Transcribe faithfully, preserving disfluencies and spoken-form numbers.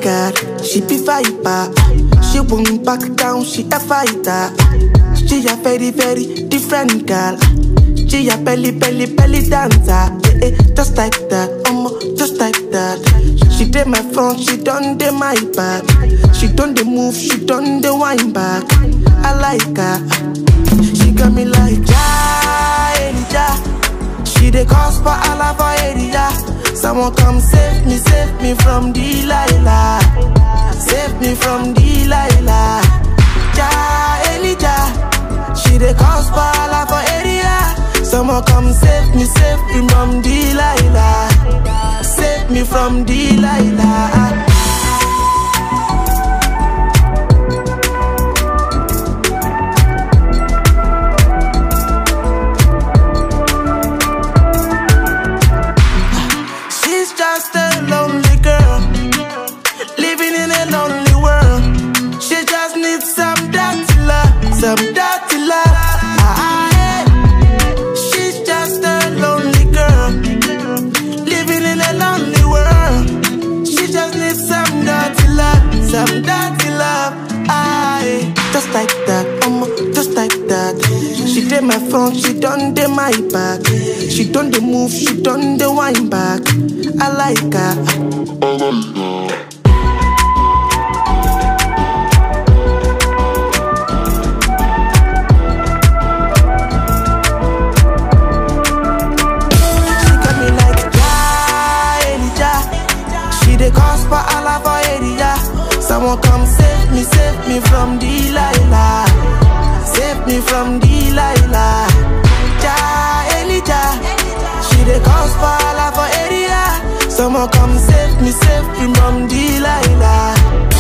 God, she be fiber. She won't back down, she a fighter. She a very, very different girl. She a belly, belly, belly dancer. Eh, eh, just like that, um, just like that. She did my front, she done the my back. She done the move, she done the wine back. I like her. She got me like ja, Elijah. She the cause for Allah for area. Someone come save me, save me from Delilah. Save me from Delilah. Ja, Elijah. She the cause for Allah for area. Someone come save me, save me from Delilah. Save me from Delilah. She's just a lonely girl, living in a lonely world. She just needs some dirty love, some dirty love. Ah, yeah. She's just a lonely girl, living in a lonely world. She just needs some dirty love, some dirty love. Ah, yeah. Just like that, um, just like that. She did my front, she done the my back. She done the move, she done the wine back. I like her. She got me like ja, Elijah. She the cause for Allah for area. Someone come save me, save me from Delilah. Save me from Delilah. Ja, Elijah. She the cause for Allah for area. Someone come save me, save me from Delilah.